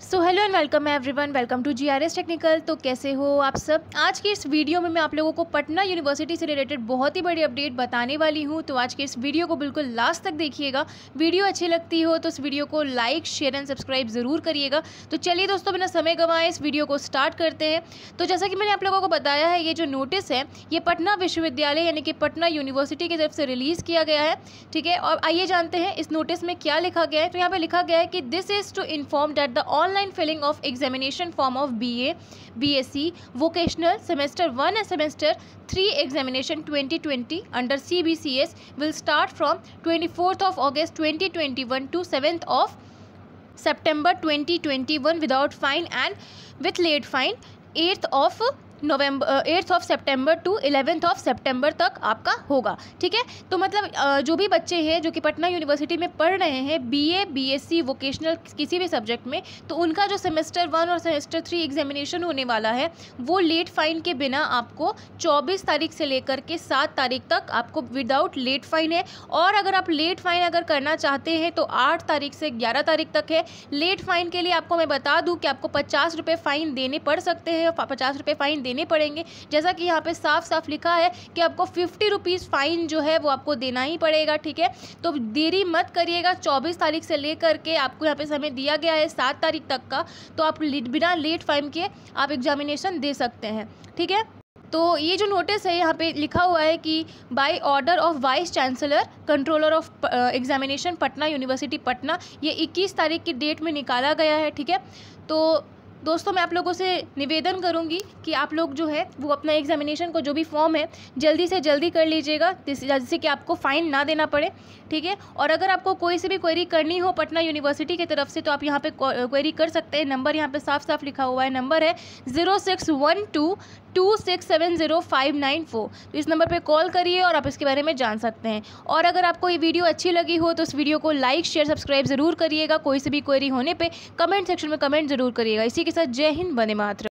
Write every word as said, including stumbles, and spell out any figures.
So hello and welcome everyone, welcome to GRS technical. तो कैसे हो आप सब। आज के इस वीडियो में मैं आप लोगों को पटना यूनिवर्सिटी से रिलेटेड बहुत ही बड़ी अपडेट बताने वाली हूं। तो आज के इस वीडियो को बिल्कुल लास्ट तक देखिएगा। वीडियो अच्छी लगती हो तो इस वीडियो को लाइक शेयर एंड सब्सक्राइब ज़रूर करिएगा। तो चलिए दोस्तों, बिना समय गंवाए इस वीडियो को स्टार्ट करते हैं। तो जैसा कि मैंने आप लोगों को बताया है, ये जो नोटिस है ये पटना विश्वविद्यालय यानी कि पटना यूनिवर्सिटी की तरफ से रिलीज़ किया गया है। ठीक है, और आइए जानते हैं इस नोटिस में क्या लिखा गया है। तो यहाँ पर लिखा गया है कि this is to inform that the online filling of examination form of B A, B S c vocational semester one and semester three examination twenty twenty under C B C S will start from twenty-fourth of August twenty twenty-one to seventh of September twenty twenty-one without fine and with late fine eighth of November eighth of September to eleventh of September तक आपका होगा। ठीक है, तो मतलब जो भी बच्चे हैं जो कि पटना यूनिवर्सिटी में पढ़ रहे हैं बीए, बीएससी, वोकेशनल किसी भी सब्जेक्ट में, तो उनका जो सेमेस्टर वन और सेमेस्टर थ्री एग्जामिनेशन होने वाला है वो लेट फाइन के बिना आपको चौबीस तारीख से लेकर के सात तारीख तक आपको विदाउट लेट फाइन है। और अगर आप लेट फाइन अगर करना चाहते हैं तो आठ तारीख से ग्यारह तारीख तक है। लेट फाइन के लिए आपको मैं बता दूं कि आपको पचास रुपये फ़ाइन देने पड़ सकते हैं, पचास रुपये फ़ाइन देने पड़ेंगे। जैसा कि यहाँ पे साफ साफ लिखा है कि आपको फिफ्टी रुपीज़ फाइन जो है वो आपको देना ही पड़ेगा। ठीक है, तो देरी मत करिएगा। चौबीस तारीख से लेकर के आपको यहाँ पे समय दिया गया है सात तारीख तक का, तो आप बिना लेट फाइन के आप एग्जामिनेशन दे सकते हैं। ठीक है, तो ये जो नोटिस है यहाँ पे लिखा हुआ है कि by order of vice chancellor controller of examination Patna university Patna, ये इक्कीस तारीख की डेट में निकाला गया है। ठीक है, तो दोस्तों मैं आप लोगों से निवेदन करूंगी कि आप लोग जो है वो अपना एग्जामिनेशन को जो भी फॉर्म है जल्दी से जल्दी कर लीजिएगा, जिससे कि आपको फ़ाइन ना देना पड़े। ठीक है, और अगर आपको कोई से भी क्वेरी करनी हो पटना यूनिवर्सिटी की तरफ से तो आप यहाँ पे क्वेरी कर सकते हैं। नंबर यहाँ पे साफ साफ लिखा हुआ है, नंबर है zero six one two two six seven zero five nine four. तो इस नंबर पे कॉल करिए और आप इसके बारे में जान सकते हैं। और अगर आपको ये वीडियो अच्छी लगी हो तो इस वीडियो को लाइक शेयर सब्सक्राइब ज़रूर करिएगा। कोई से भी क्वेरी होने पे कमेंट सेक्शन में कमेंट ज़रूर करिएगा। इसी के साथ जय हिंद, वंदे मातरम।